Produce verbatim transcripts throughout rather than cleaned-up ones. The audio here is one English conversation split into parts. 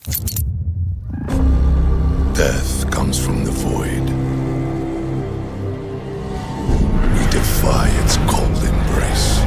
Death comes from the void. We defy its cold embrace.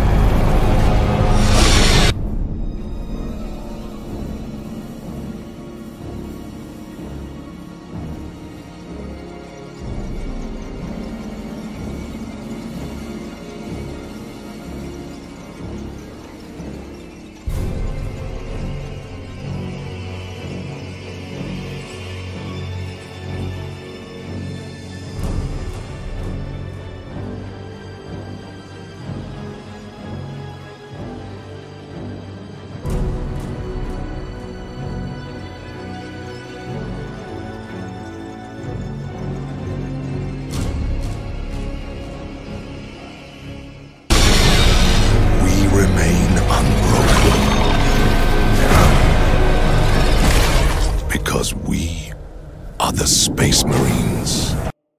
Because we are the Space Marines.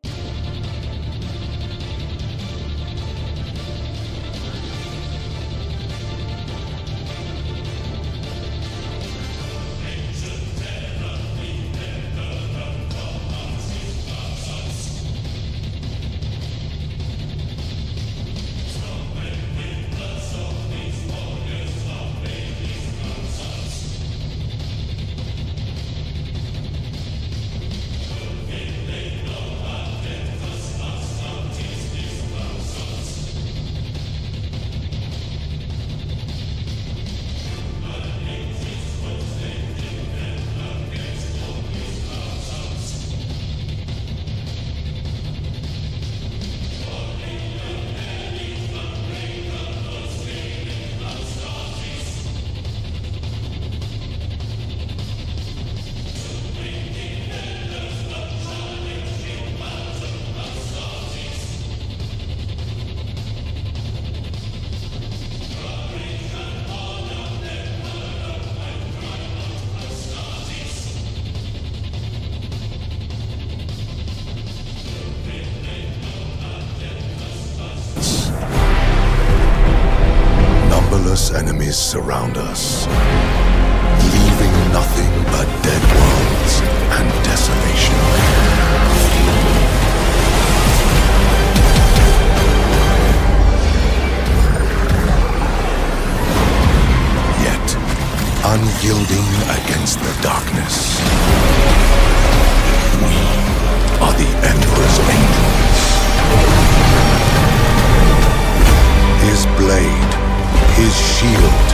Numberless enemies surround us, leaving nothing but dead worlds and desolation. Yet, unyielding against the darkness, we are the Emperor's Angels. His blade, his shield,